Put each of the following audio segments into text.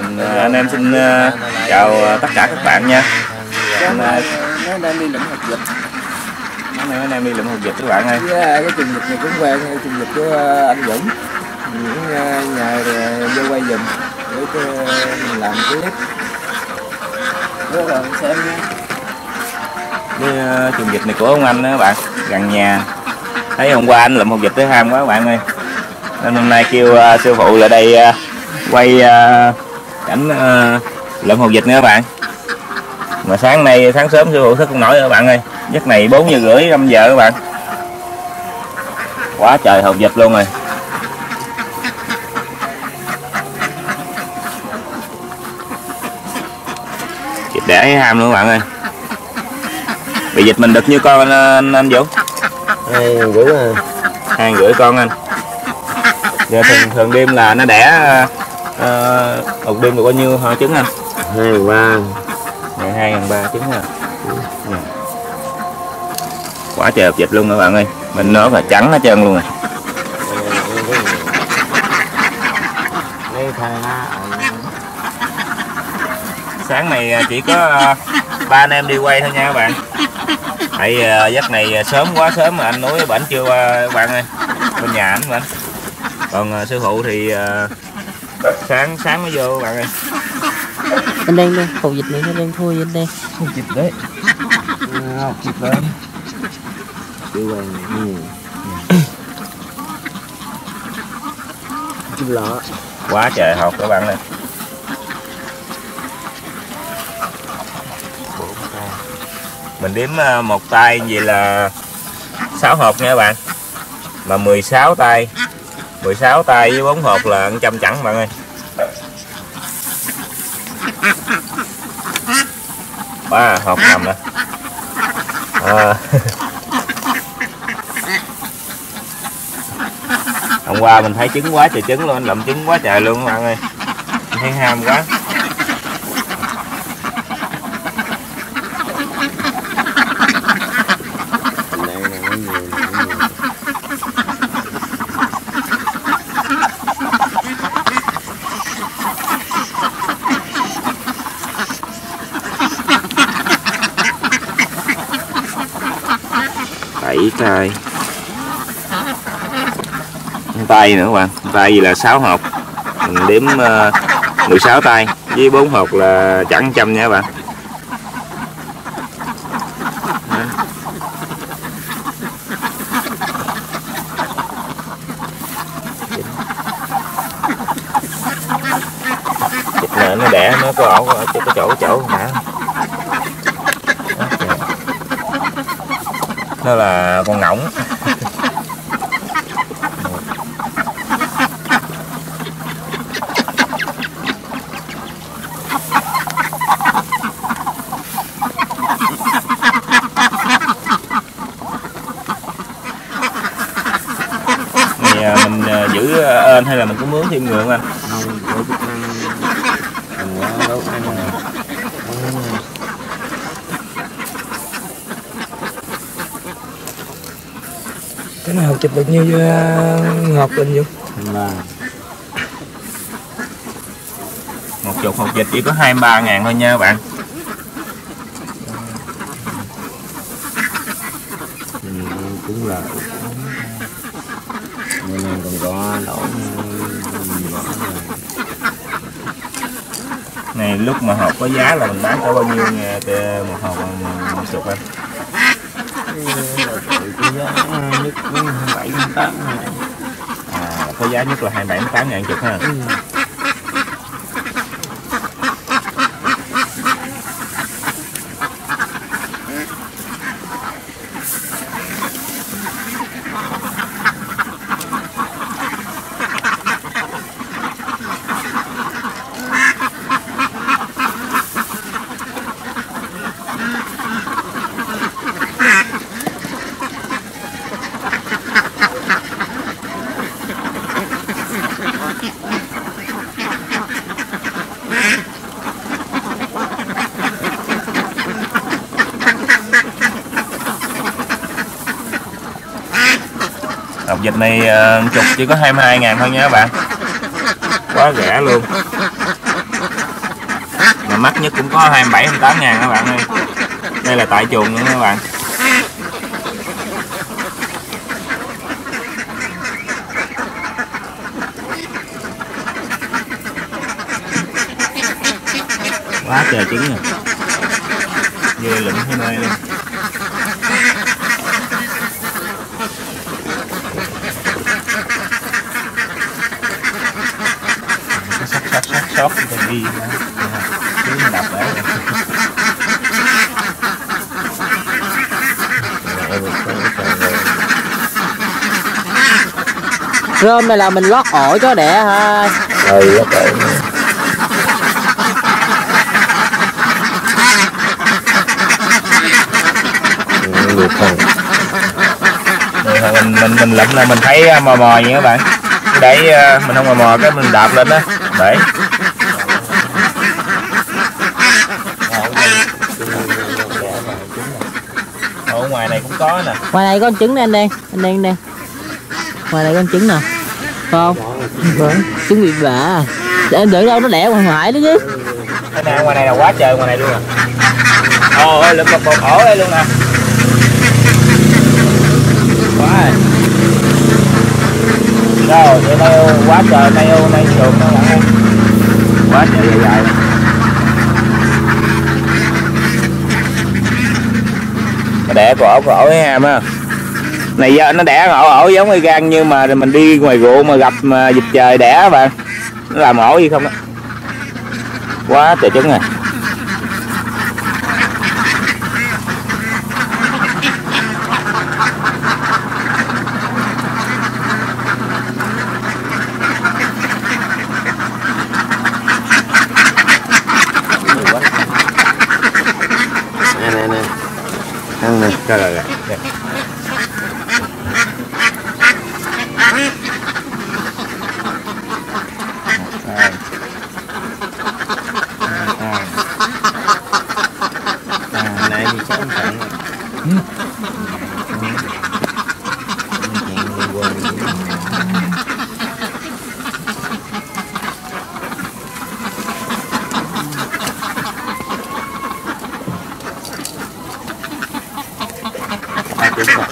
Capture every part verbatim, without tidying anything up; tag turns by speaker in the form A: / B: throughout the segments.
A: Mình, anh em xin uh, chào tất cả các bạn nha. Anh,
B: nó đang đi lượm hột vịt.
A: Anh em anh em đi lượm hột vịt các bạn ơi.
B: Yeah, cái chùm vịt này cũng quen, chùm vịt của anh Dũng. Những nhờ vô quay giùm để mình làm clip. Rất là xem nha.
A: Cái uh, chùm vịt này của ông anh đó các bạn, gần nhà. Thấy hôm qua anh lượm hột vịt tới ham quá các bạn ơi. Nên hôm nay kêu uh, sư phụ lại đây uh, quay uh, cảnh uh, lượm hột vịt nữa các bạn. Mà sáng nay sáng sớm sư phụ thức không nổi các bạn ơi. Giấc này bốn giờ rưỡi năm giờ các bạn. Quá trời hột vịt luôn rồi. Vịt đẻ ham luôn các bạn ơi. Bị vịt mình được nhiêu con anh, anh Vũ?
B: Hai rưỡi à.
A: Hai rưỡi con anh. Giờ thường thường đêm là nó đẻ uh, một đêm được bao nhiêu hả trứng anh?
B: Hai ngàn ba.
A: Ngày hai ngàn ba trứng ha. Ừ. Quá trời hột vịt luôn các bạn ơi. Mình nó là trắng hết trơn luôn rồi. Sáng này chỉ có ba anh em đi quay thôi nha các bạn. Tại uh, giấc này sớm quá sớm mà anh núi bển chưa qua các bạn ơi. Bên nhà anh mà. Còn uh, sư phụ thì uh, sáng sáng mới vô các bạn ơi.
C: Anh đang đây, hột vịt này nó đang thui anh đây.
B: Hột vịt đấy. Hột vịt lên. Chưa quen. Chim lọ.
A: Quá trời hột các bạn ơi. Mình đếm một tay vậy là sáu hộp nha các bạn. Mà mười sáu tay. mười sáu tay với bốn hộp là một trăm chẳng bạn ơi. Quá hộp nằm nè. À. Hôm qua mình thấy trứng quá trời trứng luôn, anh lượm trứng quá trời luôn các bạn ơi. Mình thấy ham quá. bảy tay tay nữa các bạn, tay gì là sáu hộp, mình đếm uh, mười sáu tay với bốn hộp là chẳng trăm nha các bạn. Vịt này nó đẻ nó có ổ ở cái chỗ chỗ hả? Nó là con ngỗng. Này mình giữ ên hay là mình có mướn thêm người không anh?
B: Không, cái nào chụp được nhiêu ngọt lên vô là
A: một chục hột vịt chỉ có hai mươi ba ngàn thôi nha các bạn.
B: cũng là nên này còn có lỗ
A: này lúc mà hộp có giá là mình bán có bao nhiêu nghe một hộp một chục anh?
B: bảy tám
A: à, có giá nhất là hai mươi bảy tám ngàn chục ha. Ừ. Hộp vịt này uh, chục chỉ có hai mươi hai ngàn thôi nha các bạn. Quá rẻ luôn. mà mắc nhất cũng có hai mươi bảy hai mươi tám ngàn các bạn ơi. Đây là tại chuồng nữa các bạn. Quá trời trứng rồi, vừa lụm hai nơi luôn. Sót sót sót sót cái đi chứ đập đấy.
C: Rơm này là mình lót ổ cho đẻ ha.
A: Ừ, lót ổ. Được không? Rồi mình mình mình lụm là mình thấy mò mò vậy các bạn. Để mình không mò mò cái mình đạp lên đó. Để. Ở ngoài này cũng có nè.
C: Ngoài này có con trứng nè anh đen, anh đen đen. Ngoài này con trứng nè. Không? Vâng. Trứng bị bả. Để em đợi đâu nó đẻ ngoài ngoại đó chứ.
A: Cái này ngoài này là quá trời ngoài này luôn à. Ồ ơi lụm một bột ổ đây luôn nè. Quá rồi. Rồi, vậy nay quá trời nay ô nay trường các bạn ơi. Quá trời dài dài. Nó đẻ cổ ổ cổ ổ với ham á. Này giờ nó đẻ ổ ổ giống như gan như mà mình đi ngoài ruộng mà gặp mà vịt trời đẻ các bạn. Nó làm ổ gì không á. Quá trời trứng này. Ăn nè, rồi rồi rồi. À, này thì chắc cẩn. Đúng rồi.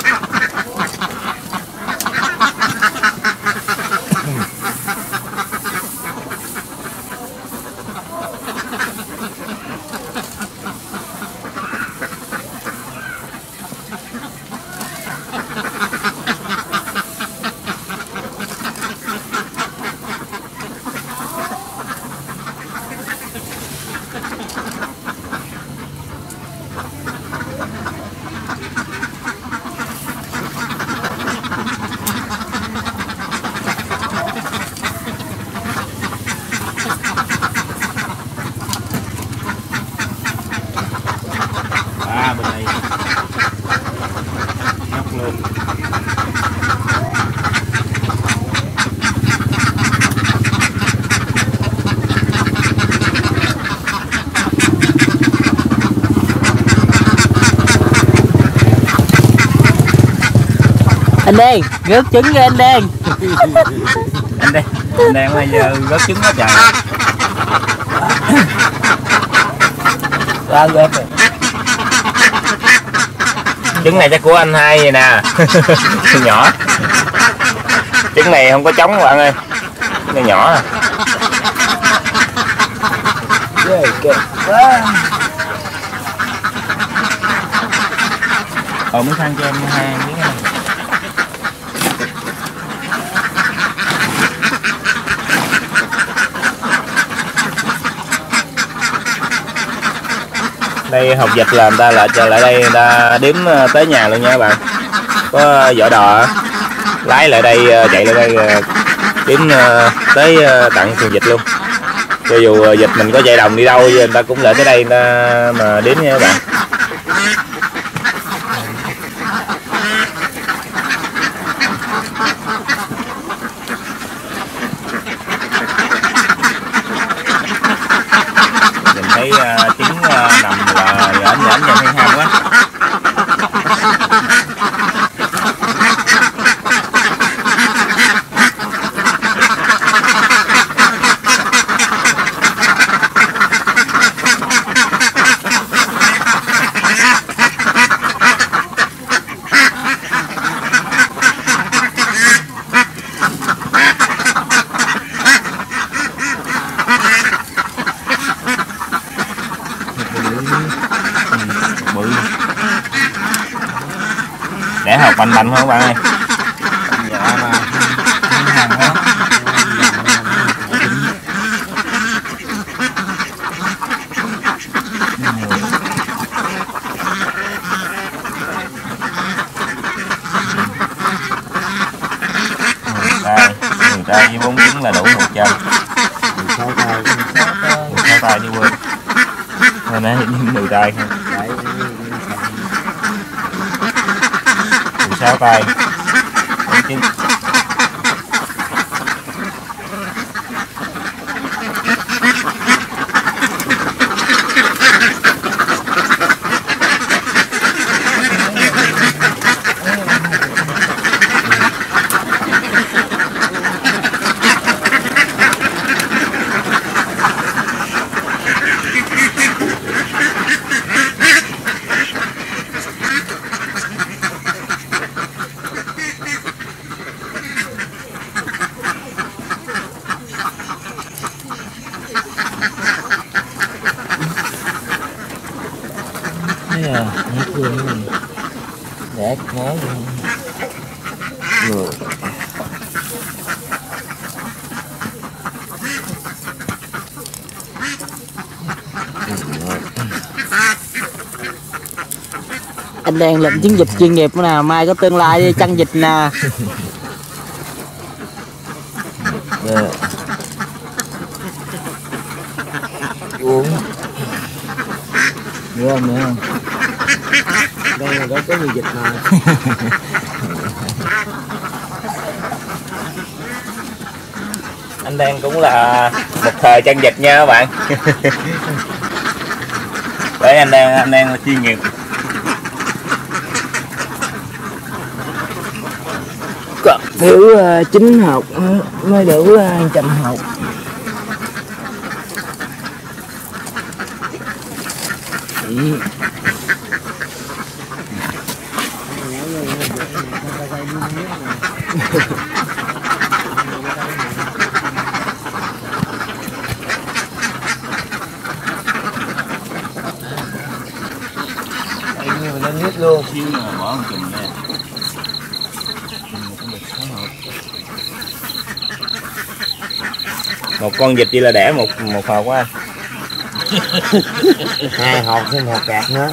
A: À, bên này nhóc luôn.
C: Anh đen rớt trứng cho anh đen.
A: Anh đen anh đen bây giờ rớt trứng quá trời.
B: Ra lên rồi.
A: Trứng này chắc của anh hai vậy nè. Nhỏ. Trứng này không có trống các bạn ơi. Trứng này nhỏ à.
B: Ghê kìa. Quá.
A: Ờ muốn thăng cho em hai miếng này. Đây hộp vịt là người ta lại trở lại đây người ta đếm tới nhà luôn nha các bạn. Có vỏ đò lái lại đây chạy lại đây đếm tới tận phường vịt luôn. Cho dù vịt mình có chạy đồng đi đâu người ta cũng lại tới đây người ta mà đếm nha các bạn. Mình thấy uh, trứng uh, nằm là nhởn nhởn nhìn thấy ham quá. đẻ học bành bành không các bạn ơi.
B: Dạ mà
A: người ta với bốn trứng là đủ một trăm.
B: mười sáu tay,
A: mười sáu tay chứ quên. Hồi nãy mười tay không? mười sáu tay. bốn trứng.
B: hết luôn rồi. Để ngó rồi.
C: Anh đang làm chiến dịch chuyên nghiệp nào mai có tương lai đi chăn vịt nè.
B: Dạ. Uống. Nhớ không, nhớ không? Đây là có người vịt mà.
A: Anh đang cũng là một thời chăn vịt nha các bạn. Đấy, anh đang anh đang là chuyên nghiệp.
B: Còn thiếu uh, chín học mới đủ uh, trăm học. Ừ. Lên hết luôn.
A: Xíu nữa bỏ một chùm nha. Một con vịt chỉ là đẻ một một hộp quá anh.
B: Hai hộp thêm một cạc nữa.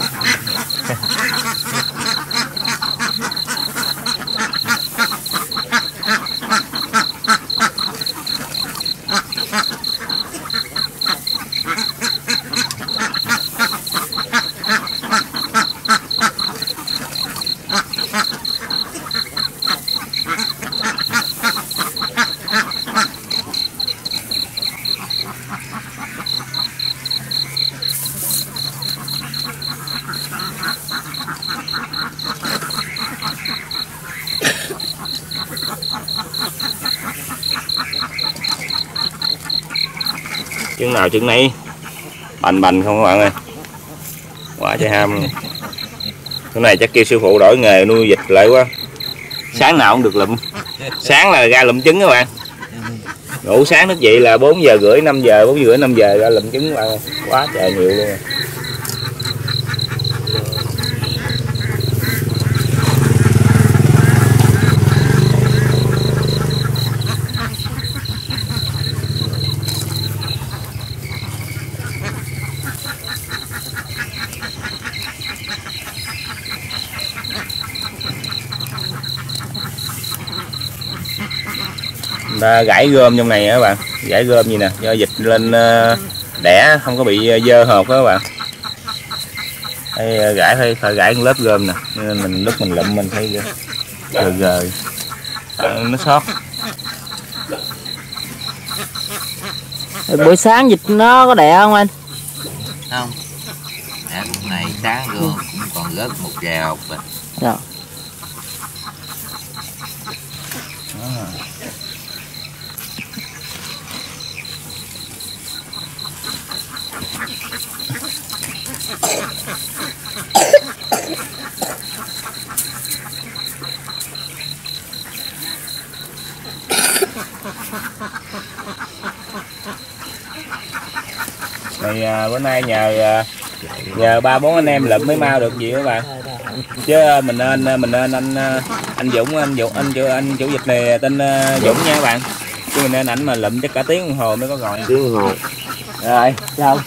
A: Trứng nào trứng nấy bành bành không các bạn ơi, quá trời ham. Cái này chắc kêu sư phụ đổi nghề nuôi vịt lại quá, sáng nào cũng được lụm. Sáng là ra lụm trứng các bạn, ngủ sáng thức dậy là bốn giờ rưỡi năm giờ, bốn giờ rưỡi năm giờ ra lụm trứng các bạn ơi. Quá trời nhiều luôn. Ta gãy gom trong này các bạn, gãy gom gì nè, do vịt lên đẻ không có bị dơ hộp đó các bạn. Đây, gãy phải phải gãy lớp gom nè, nên mình lúc mình lụm mình thấy gờ gờ nó sót.
C: Buổi sáng vịt nó có đẻ không anh?
D: Không, đẻ con này sáng vô cũng còn rớt một vài hộp rồi.
C: Dạ.
A: Thì à, bữa nay nhờ nhờ ba bốn anh em lụm mới mau được gì các bạn. chứ mình nên mình nên anh anh Dũng anh Dũng anh chủ anh chủ dịch này tên Dũng nha các bạn, chứ mình nên ảnh mà lụm chắc cả tiếng đồng hồ mới có gọi.
B: Tiếng hồ.
A: Rồi sao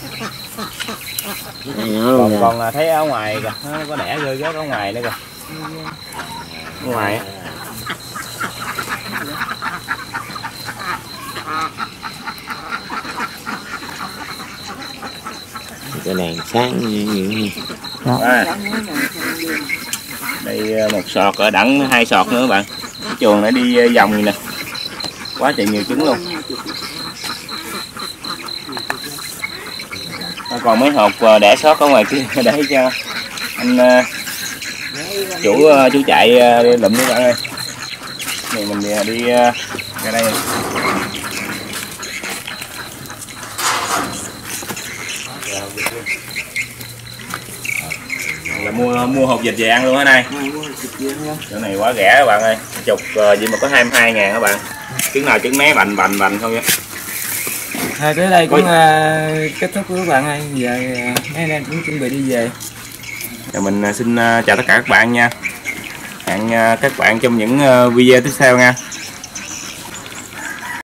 A: còn
C: Còn,
A: còn thấy ở ngoài kìa, nó có đẻ rơi rớt ở ngoài nữa kìa, ở ngoài á.
B: Cái đèn sáng như
A: À, đây một sọt ở đẳng hai sọt nữa các bạn, cái chuồng này đi vòng này nè, quá trời nhiều trứng luôn. Còn mấy hộp đẻ sót ở ngoài kia để cho anh chủ chú chạy đi lụm các bạn ơi. Này mình đi ra đây. Là mua mua hộp vịt về ăn luôn á này. Chỗ này quá rẻ các bạn ơi, chục gì mà có hai mươi hai ngàn các bạn. Trứng nào trứng mé bành bành bành không nha.
B: Thôi tới đây cũng uh, kết thúc của các bạn ơi. Giờ mấy anh em cũng chuẩn bị đi về.
A: Rồi mình xin chào tất cả các bạn nha. Hẹn các bạn trong những video tiếp theo nha.